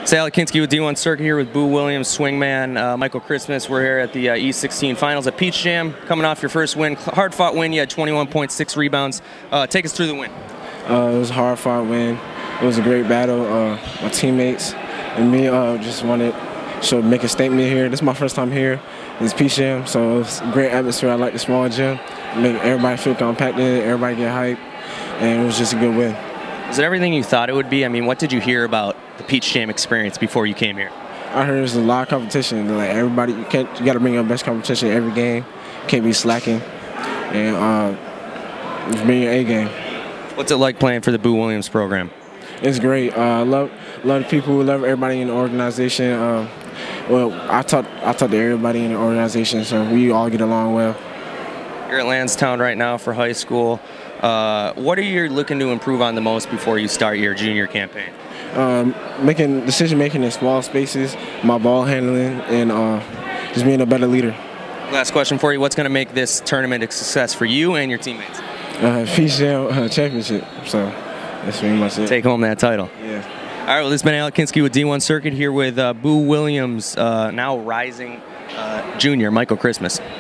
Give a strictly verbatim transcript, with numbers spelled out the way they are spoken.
It's Alec Kinsky with D one Circuit here with Boo Williams, Swingman, uh, Michael Christmas. We're here at the uh, E sixteen Finals at Peach Jam. Coming off your first win, hard-fought win. You had twenty-one point six rebounds. Uh, take us through the win. Uh, it was a hard-fought win. It was a great battle. Uh, my teammates and me uh, just wanted to make a statement here. This is my first time here. It's Peach Jam, so it's a great atmosphere. I like the small gym. Make everybody feel compacted, everybody get hyped, and it was just a good win. Was it everything you thought it would be? I mean, what did you hear about the Peach Jam experience before you came here? I heard there's a lot of competition. Like everybody, you can't, you got to bring your best competition every game. Can't be slacking, and uh, just bring your A game. What's it like playing for the Boo Williams program? It's great. Uh, I love, love the people, love everybody in the organization. Uh, well, I talk, I talk to everybody in the organization, so we all get along well. You're at Lansdowne right now for high school. Uh, what are you looking to improve on the most before you start your junior campaign? Um, making decision making in small spaces, my ball handling, and uh, just being a better leader. Last question for you: what's going to make this tournament a success for you and your teammates? Uh, Peach Jam uh, championship. So that's pretty much it. Take home that title. Yeah. All right. Well, this has been Alec Kinsky with D one Circuit here with uh, Boo Williams, uh, now rising uh, junior Michael Christmas.